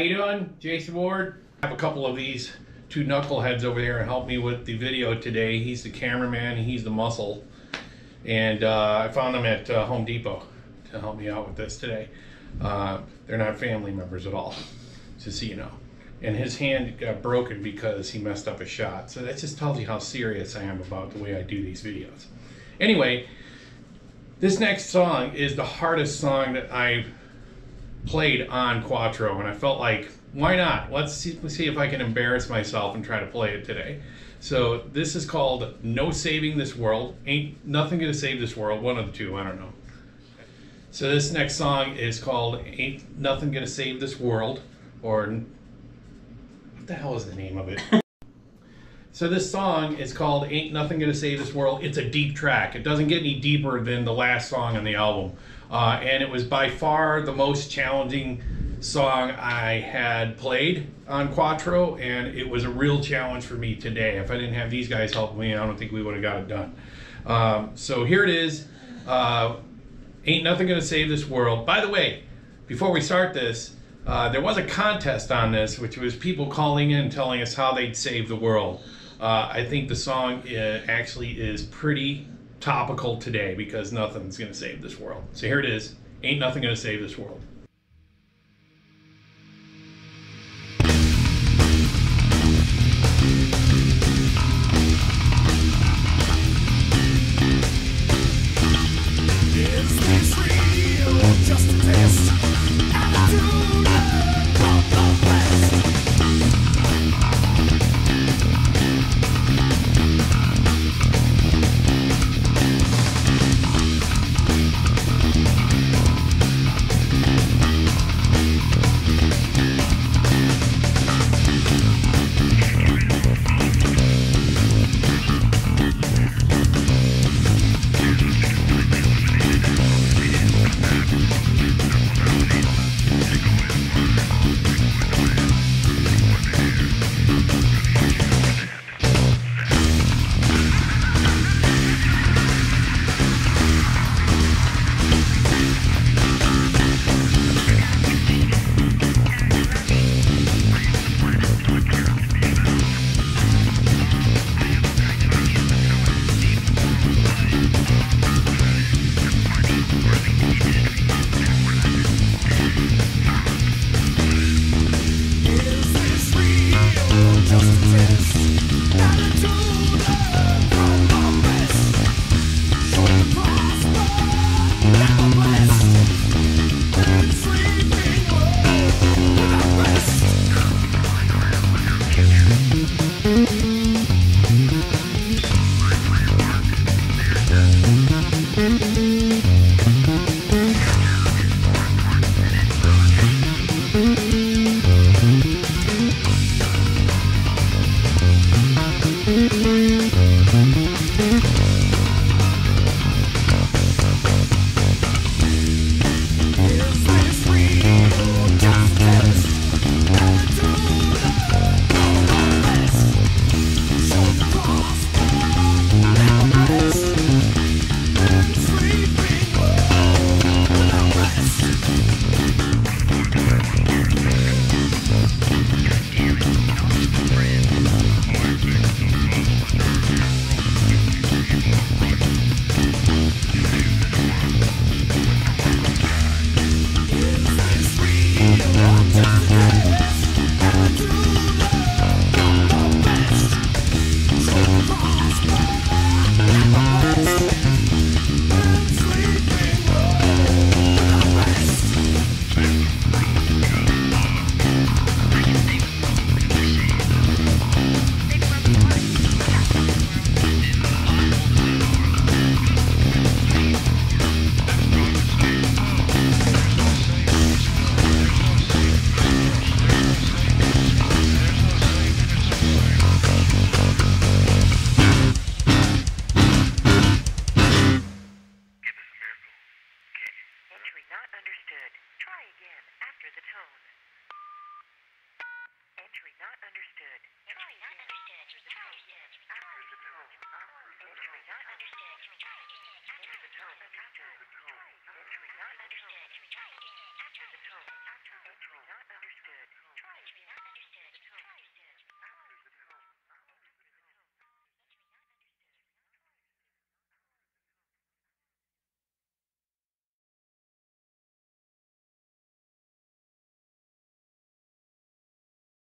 you doing? Jason Ward. I have a couple of these two knuckleheads over there and help me with the video today. He's the cameraman, he's the muscle. And I found them at Home Depot to help me out with this today. They're not family members at all, just so you know. And his hand got broken because he messed up a shot. So that just tells you how serious I am about the way I do these videos. Anyway, this next song is the hardest song that I've played on Quattro, and I felt like, why not? Let's see if I can embarrass myself and try to play it today. So this is called No Saving This World. Ain't Nothing Gonna Save This World. One of the two, I don't know. So this next song is called Ain't Nothing Gonna Save This World, or what the hell is the name of it? So this song is called Ain't Nothing Gonna Save This World. It's a deep track. It doesn't get any deeper than the last song on the album. And it was by far the most challenging song I had played on Quattro, and it was a real challenge for me today. If I didn't have these guys helping me, I don't think we would have got it done. So here it is. Ain't Nothing Gonna Save This World. By the way, before we start this, there was a contest on this, which was people calling in telling us how they'd save the world. I think the song actually is pretty topical today because nothing's gonna save this world. So here it is, Ain't Nothing Gonna Save This World. Is this real or just a test? Attitude from the past. Is this real or just a test?